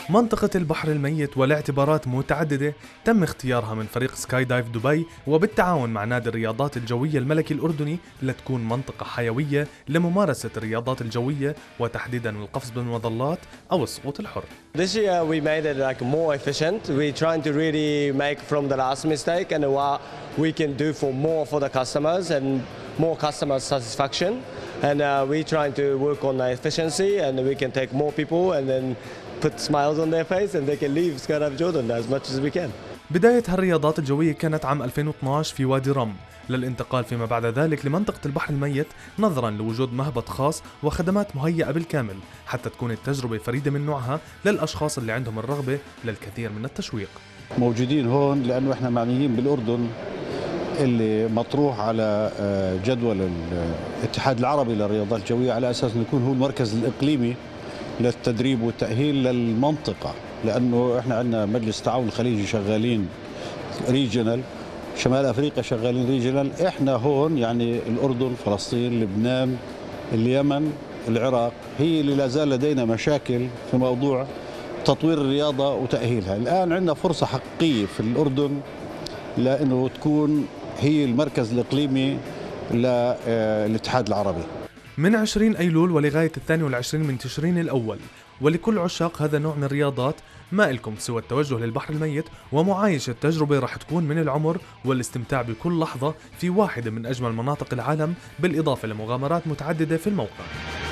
منطقة البحر الميت ولاعتبارات متعددة تم اختيارها من فريق سكاي دايف دبي وبالتعاون مع نادي الرياضات الجوية الملكي الأردني لتكون منطقة حيوية لممارسة الرياضات الجوية وتحديدا القفز بالمظلات أو السقوط الحر. This year we made it like more efficient. We trying to really make from the last mistake and what we can do for more for the customers and more customer satisfaction. And we trying to work on the efficiency and we can take more people and then put smiles on their face and they can leave Skydive Jordan as much as we can. بداية هالرياضات الجوية كانت عام 2012 في وادي رم، للانتقال فيما بعد ذلك لمنطقة البحر الميت نظراً لوجود مهبط خاص وخدمات مهيئة بالكامل حتى تكون التجربة فريدة من نوعها للأشخاص اللي عندهم الرغبة للكثير من التشويق. موجودين هون لأنه احنا معنيين بالأردن اللي مطروح على جدول الاتحاد العربي للرياضات الجوية على أساس أنه يكون هو المركز الإقليمي للتدريب والتأهيل للمنطقة، لأنه احنا عندنا مجلس التعاون الخليجي شغالين ريجنال، شمال أفريقيا شغالين ريجنال، احنا هون يعني الأردن، فلسطين، لبنان، اليمن، العراق هي اللي لا زال لدينا مشاكل في موضوع تطوير الرياضة وتأهيلها. الآن عندنا فرصة حقيقية في الأردن لأنه تكون هي المركز الإقليمي للاتحاد العربي. من 20 أيلول ولغاية 22 من تشرين الأول، ولكل عشاق هذا النوع من الرياضات ما إلكم سوى التوجه للبحر الميت ومعايشة تجربة راح تكون من العمر والاستمتاع بكل لحظة في واحدة من أجمل مناطق العالم، بالإضافة لمغامرات متعددة في الموقع.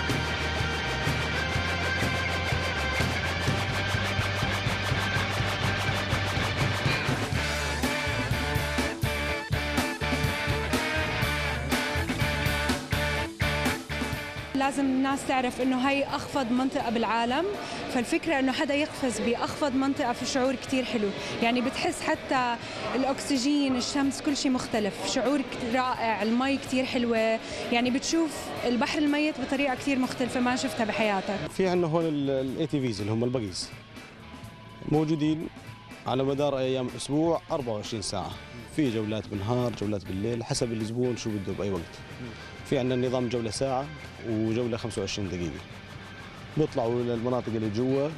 لازم الناس تعرف انه هي اخفض منطقه بالعالم، فالفكره انه حدا يقفز باخفض منطقه في شعور كتير حلو، يعني بتحس حتى الاكسجين، الشمس، كل شيء مختلف، شعور رائع، المي كتير حلوه، يعني بتشوف البحر الميت بطريقه كتير مختلفه ما شفتها بحياتك. في عندنا هون الاي تي فيز اللي هم البقيز موجودين على مدار ايام اسبوع 24 ساعه، في جولات بالنهار، جولات بالليل، حسب الزبون شو بده باي وقت. في عندنا نظام جولة ساعة وجولة 25 دقيقة. بيطلعوا للمناطق اللي جوا،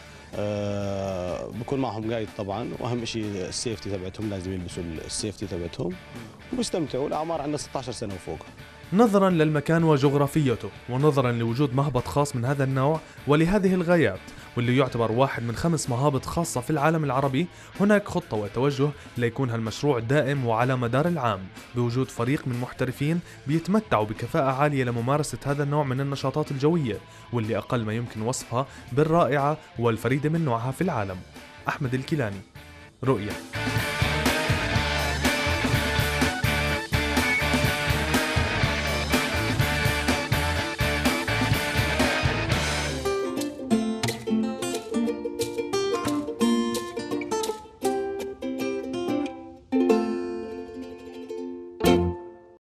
بكون معهم قايد طبعا، واهم شيء السيفتي تبعتهم، لازم يلبسوا السيفتي تبعتهم وبيستمتعوا. الاعمار عندنا 16 سنة وفوق. نظرا للمكان وجغرافيته ونظرا لوجود مهبط خاص من هذا النوع ولهذه الغايات واللي يعتبر واحد من 5 مهابط خاصة في العالم العربي، هناك خطة وتوجه ليكون هالمشروع دائم وعلى مدار العام بوجود فريق من محترفين بيتمتعوا بكفاءة عالية لممارسة هذا النوع من النشاطات الجوية واللي أقل ما يمكن وصفها بالرائعة والفريدة من نوعها في العالم. أحمد الكيلاني، رؤية.